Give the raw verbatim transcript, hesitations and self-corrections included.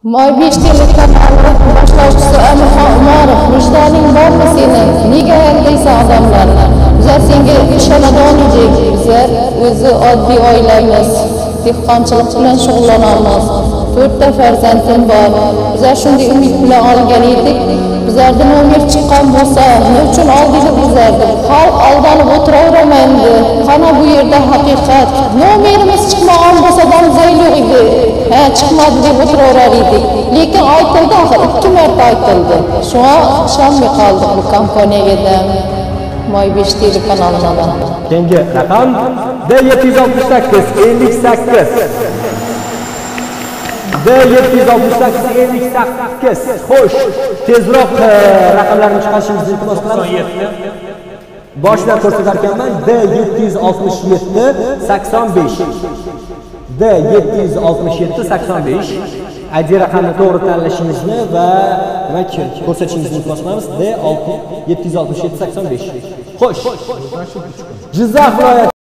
Moybesh telekanali boshlovchisi Amirxon Umarov, "Vijdoning bormi seni? Nega aldaysan odamlarni? Bizlar senga ishonadigan edik. Bizlar o'zi oddiy oilamiz. Dehqonchilik bilan shug'ullanamiz. to'rtta farzandim bor. Bizlar shunday umid bilan olgan edik. Bizlardan nomer chiqqan bo'lsa, nima uchun oldinglar bizlarni? Xalq aldanib o'tiravermaydi. Qana bu yerda haqiqat. Nomerimiz chiqmagan bo'lsa ham zayliq edi. Ha, chiqmadi deb o'tiraverar edik. Lekin aytildi, axir ikki marta aytildi. Shunga ishonmay qoldik bu kompaniyaga. Moybesh telekanalidan. Keyingi raqam D yetti yuz oltmish sakkiz ellik sakkiz. D yetti yuz oltmish sakkiz ellik sakkiz. Xo'sh, tezroq raqamlarni chiqarishimizni iltimos qilamiz. Boshida ko'rsatar ekanman. D yetti yuz oltmish yetti sakson besh. D yetti yuz oltmish yetti sakson besh. Ajli raqamni to'g'ri tanlashingizni va demak ko'rsatishingizni iltimos qilamiz. D yetti yuz oltmish yetti sakson besh. Xo'sh. Jizzax viloyati